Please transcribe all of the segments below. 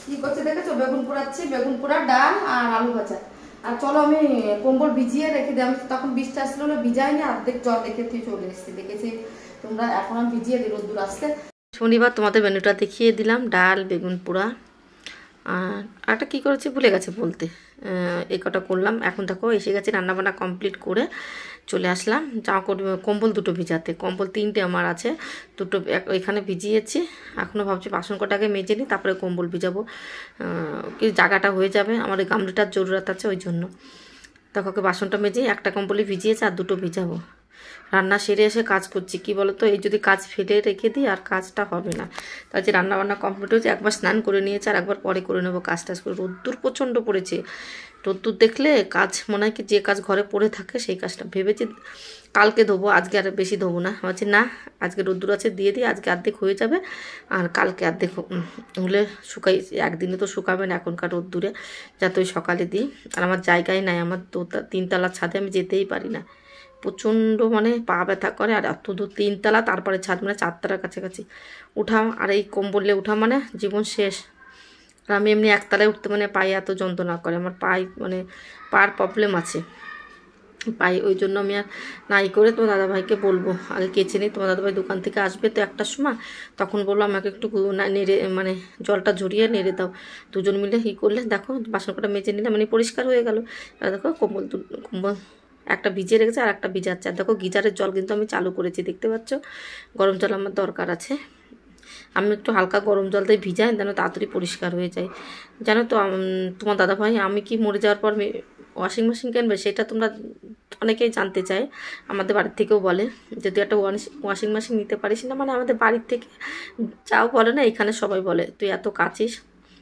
কি করছে দেখেছো? বেগুন পোড়াচ্ছি, বেগুন পোড়া, ডাল আর আলু ভাজা। আর চলো আমি কম্বল ভিজিয়ে রেখে দিই। আমি তখন বৃষ্টি আসছিল না, ভিজাইনি, অর্ধেক জল দেখে তুই চলে এসেছি, দেখেছি তোমরা। এখন আমি ভিজিয়ে দিই রোদ্দুর আসতে। শনিবার তোমাদের মেনুটা দেখিয়ে দিলাম, ডাল, বেগুন পোড়া, আর একটা কী করেছি ভুলে গেছে বলতে, এই কটা করলাম। এখন দেখো এসে গেছি, রান্নাবান্না কমপ্লিট করে চলে আসলাম জামা কম্বল দুটো ভিজাতে। কম্বল 3টে আমার আছে, দুটো এখানে ভিজিয়েছি। এখনও ভাবছি বাসন কটাকে মেজে নিই, তারপরে কম্বল ভিজাবো, কি জায়গাটা হয়ে যাবে। আমার ওই গামলিটার জরুরত আছে, ওই জন্য দেখো ওকে বাসনটা মেজে একটা কম্বলই ভিজিয়েছে, আর দুটো ভিজাবো। রান্না সেরে এসে কাজ করছি, কি বলো তো, এই যদি কাজ ফেলে রেখে দিই আর কাজটা হবে না। তাই যে রান্নাবান্না কমপ্লিট হয়েছে, একবার স্নান করে নিয়েছে, আর একবার পরে করে নেবো কাজ টাজ করে। রোদ্দুর প্রচণ্ড পড়েছে, রোদ্দুর দেখলে কাজ মনে হয় কি যে কাজ ঘরে পড়ে থাকে সেই কাজটা ভেবেছি কালকে ধোবো, আজকে আর বেশি ধোবো না। ভাবছি না, আজকে রোদ্দুর আছে দিয়ে দিই, আজকে অর্ধেক হয়ে যাবে, আর কালকে অর্ধেক হলে শুকাই। একদিনে তো শুকাবে না এখনকার রোদ্দুরে, যাতে ওই সকালে দিই। আর আমার জায়গায় নাই, আমার 3তলার ছাদে আমি যেতেই পারি না, প্রচণ্ড মানে পা ব্যথা করে। আর এত দূর 3তলা, তারপরে ছাদ, মানে 4তলার কাছাকাছি উঠা, আর এই কম্বলে উঠা মানে জীবন শেষ। আর আমি এমনি 1তলায় উঠতে মানে পায়ে এত যন্ত্রণা করে, আমার পায়ে মানে পার প্রবলেম আছে পায়ে, ওই জন্য আমি আর নাই করে তোমার দাদাভাইকে বলবো আগে কেচে নিই। তোমার দাদাভাই দোকান থেকে আসবে তো 1টার সময়, তখন বললো আমাকে একটু নেড়ে মানে জলটা ঝরিয়ে নেড়ে দাও। দুজন মিলে কী করলে দেখো বাসন কটা মেজে নিলে মানে পরিষ্কার হয়ে গেল। আর দেখো কম্বল একটা ভিজিয়ে রেখেছে, আর একটা ভিজাচ্ছে। আর দেখো গিজারের জল কিন্তু আমি চালু করেছি, দেখতে পাচ্ছ। গরম জল আমার দরকার আছে, আমি একটু হালকা গরম জল দিয়ে ভিজাই, যেন তাড়াতাড়ি পরিষ্কার হয়ে যায়। জানো তো তোমার দাদাভাই আমি কি মরে যাওয়ার পর ওয়াশিং মেশিন কিনবে, সেটা তোমরা অনেকেই জানতে চায়, আমাদের বাড়ির থেকেও বলে যে তুই একটা ওয়াশিং মেশিন নিতে পারিস না। মানে আমাদের বাড়ির থেকে যাও বলে না, এখানে সবাই বলে তুই এত কাচিস।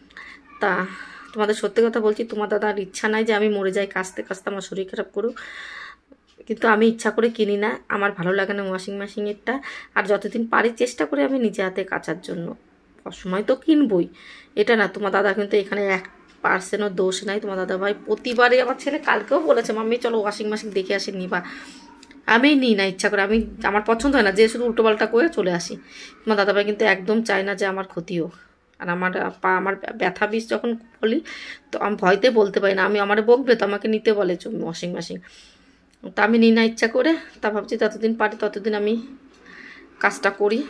তা তোমাদের সত্যি কথা বলছি, তোমার দাদার ইচ্ছা নাই যে আমি মরে যাই কাচতে কাচতে, আমার শরীর খারাপ করুক, কিন্তু আমি ইচ্ছা করে কিনি না, আমার ভালো লাগে না ওয়াশিং মেশিনেরটা। আর যতদিন পারি চেষ্টা করি আমি নিজে হাতে কাচার জন্য, অসময় তো কিনবই, এটা না। তোমার দাদা কিন্তু এখানে 1% দোষ নাই। তোমার দাদা ভাই প্রতিবারে, আমার ছেলে কালকেও বলেছে মাম্মি চলো ওয়াশিং মেশিন দেখে আসি, নিবা। আমি নিই না ইচ্ছা করে, আমার পছন্দ হয় না, যে শুধু উল্টোপাল্টা করে চলে আসি। তোমার দাদাভাই কিন্তু একদম চায় না যে আমার ক্ষতি হোক। আর আমার ব্যথা বিষ যখন বলি, তো আমি ভয়তে বলতে পারি না, আমার বকবে তো, আমাকে নিতে বলে ওয়াশিং মেশিন, তা আমি নিই না ইচ্ছা করে। তা ভাবছি যতদিন পারি ততদিন আমি কাজটা করি।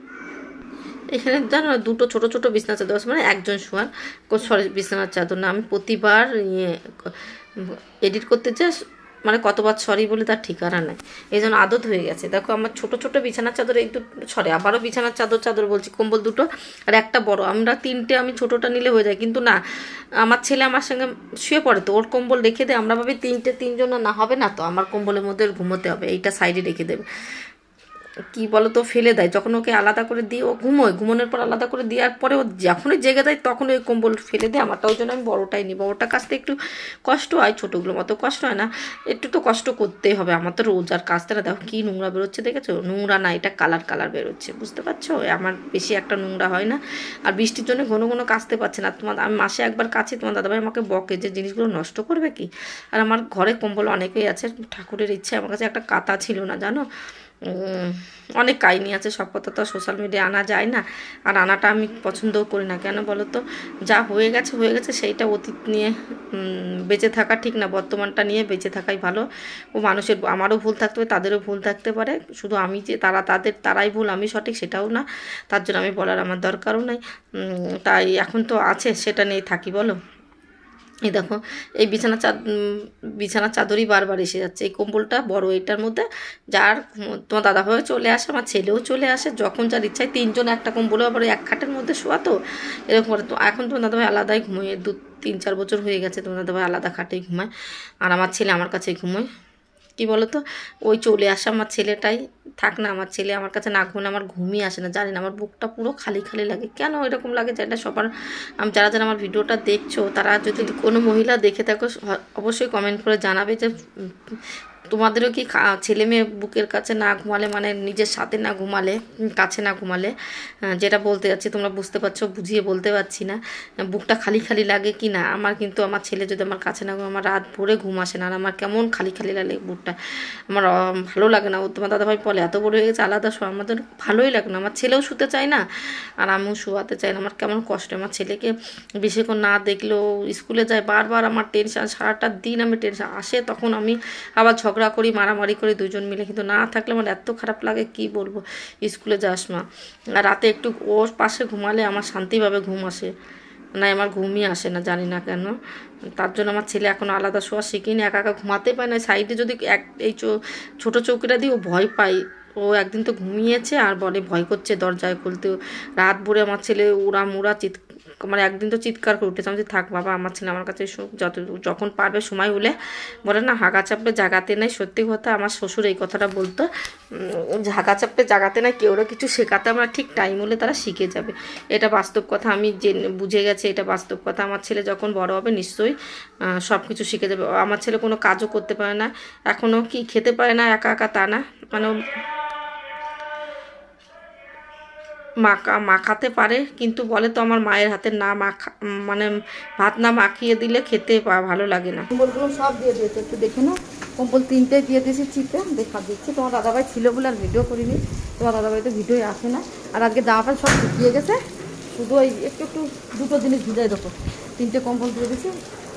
এখানে জানো না, দুটো ছোটো ছোটো বিছানা চাদর আছে, মানে একজন শোয়ার, সরি বিছানার চাদর না। আমি প্রতিবার এডিট করতে চাই, মানে কতবার সরি বলে তার ঠিকানা নাই, এই জন্য আদত হয়ে গেছে। দেখো আমার ছোটো ছোটো বিছানার চাদর একটু সরি, আবারও বিছানার চাদর বলছি, কম্বল দুটো আর একটা বড়, আমরা 3টে, আমি ছোটোটা নিলে হয়ে যায়। কিন্তু না, আমার ছেলে আমার সঙ্গে শুয়ে পড়ে, তো ওর কম্বল রেখে দেয়, আমরা ভাবি 3জন না হবে না, তো আমার কম্বলের মধ্যে ঘুমোতে হবে, এইটা সাইডে রেখে দেবে। কি বলো তো, ফেলে দেয় যখন ওকে আলাদা করে দিই, ও ঘুমোনোর পর আলাদা করে দেওয়ার পরে ও যখনই জেগে দেয় তখন ওই কম্বল ফেলে দেয় আমারটা। ওই জন্য আমি বড়োটাই নিই, বড়োটা কাচতে একটু কষ্ট হয়, ছোটোগুলো মতো কষ্ট হয় না, একটু তো কষ্ট করতেই হবে। আমার তো রোজ আর কাচতে না, দেখো কী নোংরা বেরোচ্ছে, দেখেছো? নোংরা না, এটা কালার বেরোচ্ছে, বুঝতে পারছো? আমার বেশি একটা নোংরা হয় না, আর বৃষ্টির জন্য ঘন ঘন কাচতে পারছে না। আমি মাসে একবার কাচি, তোমার দাদাভাই আমাকে বকে যে জিনিসগুলো নষ্ট করবে কি। আর আমার ঘরে কম্বল অনেকেই আছে, ঠাকুরের ইচ্ছে, আমার কাছে একটা কাঁথা ছিল না জানো, অনেক কাহিনি আছে, সব কথা তো সোশ্যাল মিডিয়ায় আনা যায় না, আর আনাটা আমি পছন্দও করি না। কেন বলো তো, যা হয়ে গেছে সেইটা অতীত নিয়ে বেঁচে থাকা ঠিক না, বর্তমানটা নিয়ে বেঁচে থাকাই ভালো। ও মানুষের, আমারও ভুল থাকতে পারে, তাদেরও ভুল থাকতে পারে, শুধু আমি যে তারাই ভুল আমি সঠিক সেটাও না, তার জন্য আমি বলার আমার দরকারও নাই। তাই এখন তো আছে, সেটা নিয়েই থাকি, বলো। এই দেখো এই বিছানার চাদরই বারবার এসে যাচ্ছে। এই কম্বলটা বড়, এটার মধ্যে যার তোমার দাদাভাইও চলে আসে, আমার ছেলেও চলে আসে, যখন যার ইচ্ছায় 3জন একটা কম্বলে, আবার 1 খাটের মধ্যে শোয়া, তো এরকম করে। তো এখন তোমার দাদাভাই আলাদাই ঘুমোয়, 2-3-4 বছর হয়ে গেছে তোমার দাদাভাই আলাদা খাটেই ঘুমায়, আর আমার ছেলে আমার কাছেই ঘুমোয়। কি বলো তো, ওই চলে আসে আমার ছেলেটাই, থাক না, আমার ছেলে আমার কাছে না ঘুমলে আমার ঘুমই আসে না, জানি না, আমার বুকটা পুরো খালি খালি লাগে। কেন এরকম লাগে জানি না। সবার যারা আমার ভিডিওটা দেখছো, তারা যদি কোনো মহিলা দেখে থাকো অবশ্যই কমেন্ট করে জানাবে যে তোমাদেরও কি ছেলে মেয়ে বুকের কাছে না ঘুমালে, মানে নিজের সাথে না ঘুমালে, কাছে না ঘুমালে, যেটা বলতে যাচ্ছি তোমরা বুঝতে পারছো, বুঝিয়ে বলতে পারছি না, বুকটা খালি খালি লাগে কি না? আমার কিন্তু আমার ছেলে যদি আমার কাছে না ঘুমায়, আমার রাত ভরে ঘুম আসে না, আর আমার কেমন খালি খালি লাগে বুকটা, আমার ভালো লাগে না। ও তোমার দাদাভাই বলে এত বড় হয়ে গেছে আলাদা শো, আমাদের ভালোই লাগে না, আমার ছেলেও শুতে চায় না আর আমিও শোয়াতে চাই না, আমার কেমন কষ্ট। আমার ছেলেকে বেশিক্ষণ না দেখলেও স্কুলে যায়, বারবার আমার টেনশন, সারাটা দিন আমি টেনশন, আসে তখন আমি আবার ঝগড়া করি, মারামারি করি দুজন মিলে, কিন্তু না থাকলে আমার এত খারাপ লাগে কি বলবো। স্কুলে যাস মা, আর রাতে একটু ওর পাশে ঘুমালে আমার শান্তিভাবে ঘুম আসে, না আমার ঘুমই আসে না, জানি না কেন। তার জন্য আমার ছেলে এখনও আলাদা শোয়া শিখিনি, একা একা ঘুমাতে পায় না। সাইডে যদি এই ছোটো চৌকিটা দিই ও ভয় পায়। ও একদিন তো ঘুমিয়েছে আর বলে ভয় করছে দরজায় খুলতে, রাত ভরে আমার ছেলে উড়া মুড়া মানে একদিন তো চিৎকার করে উঠেছে। আমি থাক বাবা, আমার ছেলে আমার কাছে যখন পারবে সময় হলে, বলে না হাগা চাপড়ে জাগাতে নাই। সত্যি কথা, আমার শ্বশুর এই কথাটা বলতো, হাগা চাপড়ে জাগাতে নাই, কেউরা কিছু শেখাতে আমরা ঠিক টাইম হলে তারা শিখে যাবে। এটা বাস্তব কথা, আমি বুঝে গেছি, এটা বাস্তব কথা। আমার ছেলে যখন বড় হবে নিশ্চয়ই সব কিছু শিখে যাবে। আমার ছেলে কোনো কাজও করতে পারে না এখনও, কি খেতে পারে না একা একা তা না, মানে মাখাতে পারে, কিন্তু বলে তো আমার মায়ের হাতে না মানে ভাত না মাখিয়ে দিলে খেতে ভালো লাগে না। কম্বলগুলো সব দিয়ে দিয়েছে, একটু দেখে নাও। কম্বল 3টে দিয়ে দিয়েছি চিপে, দেখা দিচ্ছি। তোমার দাদাভাই ছিল বলে আর ভিডিও করিনি, তোমার দাদাভাই তো ভিডিওই আসে না। আর আজকে জামা প্যান্ট সব শুকিয়ে গেছে, শুধু ওই একটু একটু দুটো জিনিস ভিজাই দেখো। 3টে কম্বল দিয়ে দিয়েছি।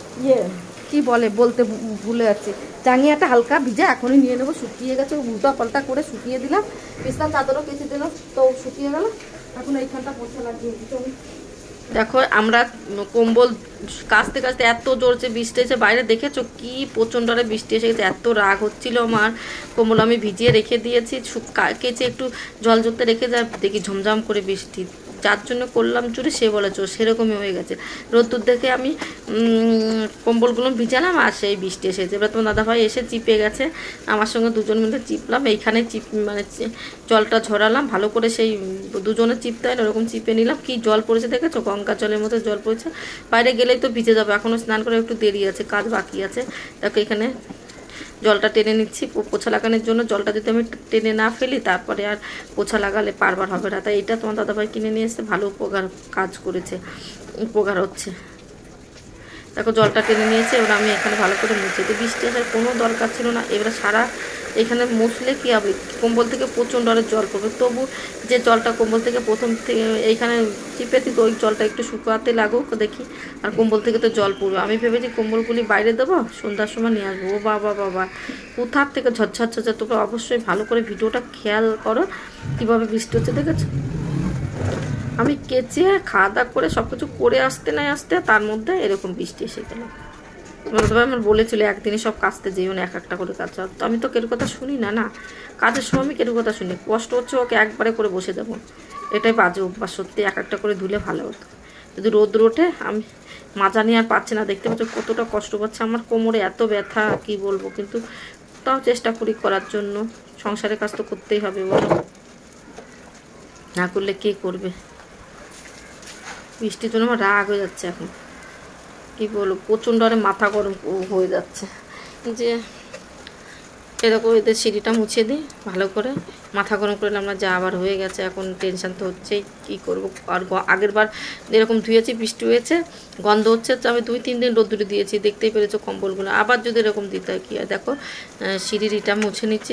কি বলে বলতে ভুলে যাচ্ছি, চাঙিয়াটা হালকা ভিজে এখনই নিয়ে নেবো, শুকিয়ে গেছে, উল্টা পাল্টা করে শুকিয়ে দিলাম। বিছনার চাদরও কেচে দিলাম, তো শুকিয়ে গেল। এখন এইখানটা পোছা লাগিয়ে দিচ্ছি। দেখো আমরা কম্বল কাচতে কাচতে এত জোরছে বৃষ্টি এসে বাইরে, দেখেছো কি প্রচণ্ড বৃষ্টি এসে গেছে, এত রাগ হচ্ছিল আমার। কম্বল আমি ভিজিয়ে রেখে দিয়েছি, কেচে একটু জল জড়তে রেখে যা, দেখি ঝমঝম করে বৃষ্টি, যার জন্য করলাম চুরি সে বলে চোর, সেরকমই হয়ে গেছে। রোদ্দুর দেখে আমি কম্বলগুলো ভিজালাম আর সেই বৃষ্টি এসেছে। এবার তোমার দাদাভাই এসে চিপে গেছে, আমার সঙ্গে দুজন মিলে চিপলাম, এইখানে মানে জলটা ঝরালাম ভালো করে, সেই দুজনে চিপতে হয় না ওরকম চিপে নিলাম। কি জল পড়েছে দেখেছো, গঙ্গা জলের মতো জল পড়েছে। বাইরে গেলেই তো ভিজে যাবে, এখনও স্নান করে একটু দেরি আছে, কাজ বাকি আছে। দেখো এখানে জলটা টেনে নিচ্ছি পোছা লাগানোর জন্য। জলটা যদি আমি টেনে না ফেলি তারপরে আর পোছা লাগালে পারবার হবে না। তাই এটা তোমার দাদাভাই কিনে নিয়ে এসে ভালো কাজ করেছে, উপকার হচ্ছে। দেখো জলটা টেনে নিয়েছে, এবার আমি এখানে ভালো করে মুছে দিই। বৃষ্টি আসার কোনো দরকার ছিল না, এবার সারা এখানে মুছলে কী হবে, কম্বল থেকে প্রচণ্ড ডরের জল পড়বে। তবু যে জলটা কম্বল থেকে প্রথম থেকে এইখানে চিপে দিত, ওই জলটা একটু শুকাতে লাগুক দেখি, আর কম্বল থেকে তো জল পড়বে। আমি ভেবেছি কম্বলগুলি বাইরে দেবো, সন্ধ্যার সময় নিয়ে আসবো। ও বাবা বাবা, কোথার থেকে ঝরঝর ঝরঝর। তোমরা অবশ্যই ভালো করে ভিডিওটা খেয়াল করো কীভাবে বৃষ্টি হচ্ছে, দেখেছো। আমি কেচে খাওয়া দাওয়া করে সব কিছু করে আসতে না আসতে তার মধ্যে এরকম বৃষ্টি এসে গেল। আমার বলেছিল একদিনে সব কাচতে যেও না, এক একটা করে কাজ। তো আমি তো কেউ কথা শুনি না, না কাজের সময় আমি কেউ কথা শুনি, কষ্ট হচ্ছে ওকে একবারে করে বসে যাবো, এটাই বাজে অভ্যাস। সত্যি এক একটা করে ধুলে ভালো হতো। যদি রোদ্র ওঠে, আমি মাজা নিয়ে আর পাচ্ছি না, দেখতে পাচ্ছ কতটা কষ্ট পাচ্ছে, আমার কোমরে এত ব্যথা কি বলবো। কিন্তু তাও চেষ্টা করি করার জন্য, সংসারের কাজ তো করতেই হবে বলো, না করলে কে করবে। বৃষ্টির জন্য আমার রাগ হয়ে যাচ্ছে এখন, কি বলবো, প্রচণ্ড আরে মাথা গরম হয়ে যাচ্ছে। যে এরকম এদের সিঁড়িটা মুছে দিই ভালো করে, মাথা গরম করে আমরা যা আবার হয়ে গেছে, এখন টেনশান তো হচ্ছেই, কী করবো। আর আগের বার এরকম ধুয়েছি, বৃষ্টি হয়েছে, গন্ধ হচ্ছে, তো আমি 2-3 দিন রোদ্দুরে দিয়েছি, দেখতেই পেরেছো কম্বলগুলো। আবার যদি এরকম দিতে হয় কী হয়। দেখো সিঁড়ির ইটা মুছে নিচ্ছি,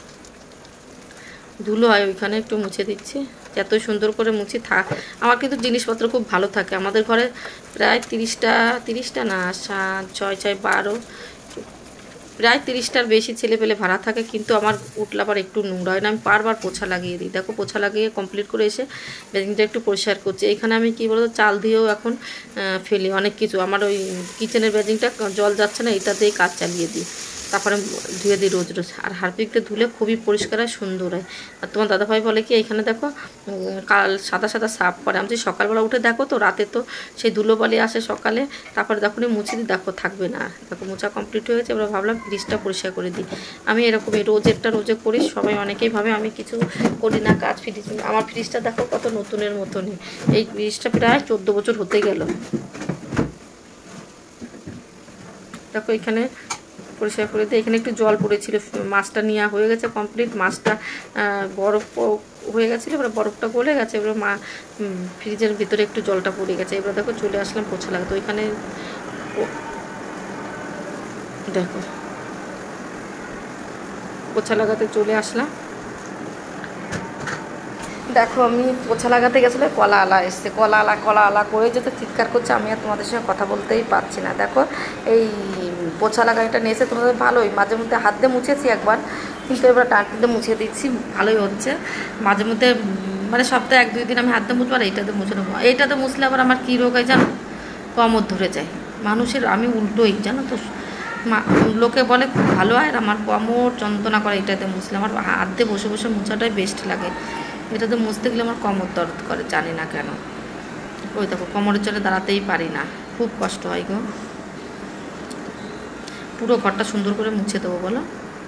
ধুলো হয় ওইখানে, একটু মুছে দিচ্ছি, এত সুন্দর করে মুছি থাক। আমার কিন্তু জিনিসপত্র খুব ভালো থাকে, আমাদের ঘরে প্রায় 30টা না, 7, 6, 6, 12, প্রায় 30টার বেশি ছেলে পেলে ভাড়া থাকে, কিন্তু আমার উঠলে আবার একটু নোংরা হয় না, আমি বারবার পোছা লাগিয়ে দিই। দেখো পোছা লাগিয়ে কমপ্লিট করে এসে বেজিংটা একটু পরিষ্কার করছি। এখানে আমি কী বলতো চাল দিয়েও এখন ফেলি অনেক কিছু, আমার ওই কিচেনের বেজিংটা জল যাচ্ছে না, এটা দিয়েই কাজ চালিয়ে দিই, তারপরে ধুয়ে দিই রোজ রোজ। আর হারপিকটা ধুলে খুবই পরিষ্কার হয়, সুন্দর হয়। আর তোমার দাদাভাই বলে কি এখানে দেখো কাল সাদা সাদা সাফ করে, আমি সকালবেলা উঠে দেখো তো, রাতে তো সেই ধুলোবালি আসে সকালে, তারপরে যখনই মুছে দিই দেখো থাকবে না। দেখো মোছা কমপ্লিট হয়ে গেছে, এবার ভাবলাম ফ্রিজটা পরিষ্কার করে দিই। আমি এরকমই রোজে করি, সবাই অনেকেই ভাবে আমি কিছু করি না কাজ। ফ্রিজ আমার ফ্রিজটা দেখো কত নতুনের মতনই, এই ফ্রিজটা প্রায় 14 বছর হতে গেল। দেখো এখানে পরিষ্কার করে দিই। এখানে একটু জল পড়েছিল, মাছটা নেওয়া হয়ে গেছে কমপ্লিট। মাছটা বরফ হয়ে গেছিলো, এবার বরফটা গলে গেছে, এবার ফ্রিজের ভিতরে একটু জলটা পড়ে গেছে। এবার দেখো চলে আসলাম পোছা লাগাতে। ওইখানে দেখো পোছা লাগাতে চলে আসলাম। দেখো আমি পোছা লাগাতে গেছিলো, কলা আলা এসছে, কলা আলা করে যেতে চিৎকার করছে, আমি আর তোমাদের সঙ্গে কথা বলতেই পারছি না। দেখো এই পোছা লাগাইটা নিয়ে এসে তোমাদের ভালোই, মাঝে মধ্যে হাত দিয়ে মুছেছি একবার, কিন্তু এবার টাঁটিতে মুছে দিচ্ছি, ভালোই হচ্ছে। মাঝে মধ্যে মানে সপ্তাহে 1-2 দিন আমি হাত দিয়ে মুছবো আর এইটাতে মুছে নেবো। এইটাতে মুছলে আবার আমার কী রোগ হয় জানো, কোমর ধরে যায় মানুষের, আমি উল্টোই জানো তো। লোকে বলে খুব ভালো হয়, আর আমার কোমর যন্ত্রণা করে এইটাতে মুছলে। আমার হাত দিয়ে বসে বসে মুছাটাই বেস্ট লাগে, এটাতে মুছতে গেলে আমার কোমর দর্দ করে, জানি না কেন। ওই দেখো কোমরের জন্য দাঁড়াতেই পারি না, খুব কষ্ট হয় গো। পুরো ঘরটা সুন্দর করে মুছে দেবো বলো।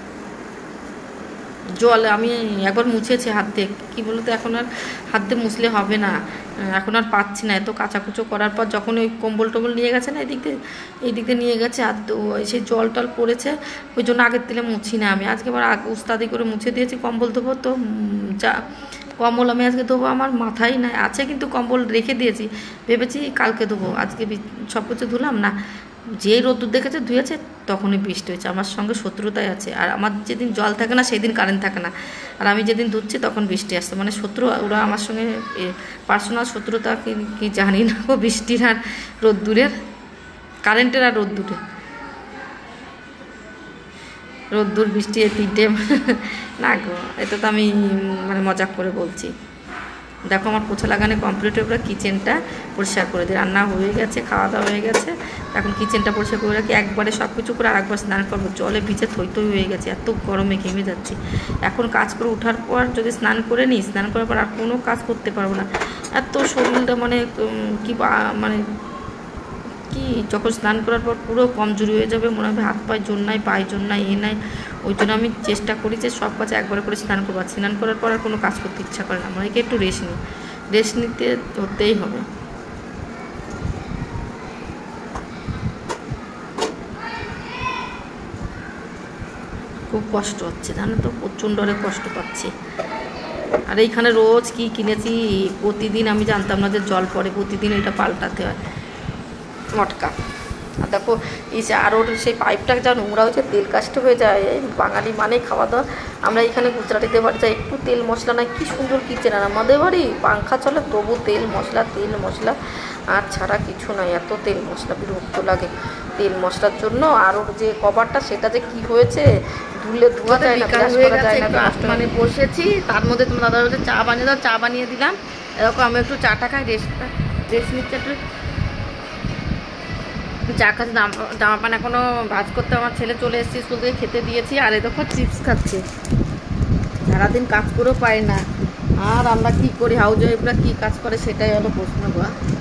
জল আমি একবার মুছেছি হাত দিয়ে, কী বলো তো, এখন আর হাত দিয়ে মুছলে হবে না, এখন আর পাচ্ছি না। এত কাচাকুচো করার পর যখন ওই কম্বল টম্বল নিয়ে গেছে না এই দিক দিয়ে নিয়ে গেছে, আর সেই জল টল পড়েছে, ওই জন্য আগের দিলে মুছি না আমি। আজকে আবার উস্তাদি করে মুছে দিয়েছি। কম্বল দেবো তো যা কম্বল আমি আজকে দেবো, আমার মাথায় নাই আছে, কিন্তু কম্বল রেখে দিয়েছি, ভেবেছি কালকে দেবো। আজকে সব কিছু ধুলাম না, যেই রোদ্দুর দেখেছে ধুয়েছে তখনই বৃষ্টি হয়েছে। আমার সঙ্গে শত্রুতাই আছে, আর আমার যেদিন জল থাকে না সেদিন কারেন্ট থাকে না, আর আমি যেদিন ধুচ্ছি তখন বৃষ্টি আসছে, মানে শত্রু ওরা আমার সঙ্গে পার্সোনাল শত্রুতা কি জানি না গো, বৃষ্টির আর রোদ্দুরের, কারেন্টের আর রোদ্দুর বৃষ্টি এই তিনটে না গো, এটা তো আমি মানে মজাক করে বলছি। দেখো আমার পোছা লাগানো কমপ্লিট হয়ে পরে কিচেনটা পরিষ্কার করে দিই, রান্না হয়ে গেছে, খাওয়া দাওয়া হয়ে গেছে, এখন কিচেনটা পরিষ্কার করে রাখি। একবারে সব কিছু করে আরেকবার স্নান করবো, জলে ভিজে থই হয়ে গেছে, এত গরমে ঘেমে যাচ্ছি। এখন কাজ করে ওঠার পর যদি স্নান করে নিই, স্নান করার পর আর কোনো কাজ করতে পারবো না, এত শরীরটা মানে কি যখন স্নান করার পর পুরো কমজোরি হয়ে যাবে, মনে হবে হাত পায়ে জোর নাই, পায়ে জোর নাই, নাই। ওই জন্য আমি চেষ্টা করি যে সব কাজে একবারে করে স্নান করবো। স্নান করার পর আর কোনো কাজ করতে ইচ্ছা করে না, মনে হয় একটু রেস্ট নিতে হতেই হবে। খুব কষ্ট হচ্ছে জানো তো, প্রচণ্ড অনেক কষ্ট পাচ্ছি। আর এইখানে রোজ কি কিনেছি, প্রতিদিন আমি জানতাম না যে জল পড়ে, প্রতিদিন এটা পাল্টাতে হয় মটকা। আর দেখো এই যে আর ওর সেই পাইপটা যা নোংরা হয়েছে, তেল কাস্ট হয়ে যায়। এই বাঙালি মানে খাওয়া দাওয়া, আমরা এখানে গুজরাটিদের বাড়ি যাই, একটু তেল মশলা নাই, কী সুন্দর কিচেন। আর আমাদের বাড়ি পাংখা চলে তবু তেল মশলা আর ছাড়া কিছু নাই, এত তেল মশলা বিরক্ত লাগে তেল মশলার জন্য। আর ওর যে কভারটা সেটা যে কি হয়েছে, ধোয়া যায় না, মানে বসেছি, তার মধ্যে তোমার দাদা বলছে চা বানিয়ে দাও, চা বানিয়ে দিলাম। এরকম আমি একটু চাটা খাই, রেস্ট নিচ্ছে একটু, চা খাচ্ছে। জামা প্যান্ট এখনও ভাজ করতে আমার ছেলে চলে এসেছে স্কুল থেকে, খেতে দিয়েছি। আর এই দেখো চিপস খাচ্ছে, সারাদিন কাজ করেও পায় না। আর আমরা কী করি, হাউস ওয়াইফরা কী কাজ করে সেটাই হলো প্রশ্ন।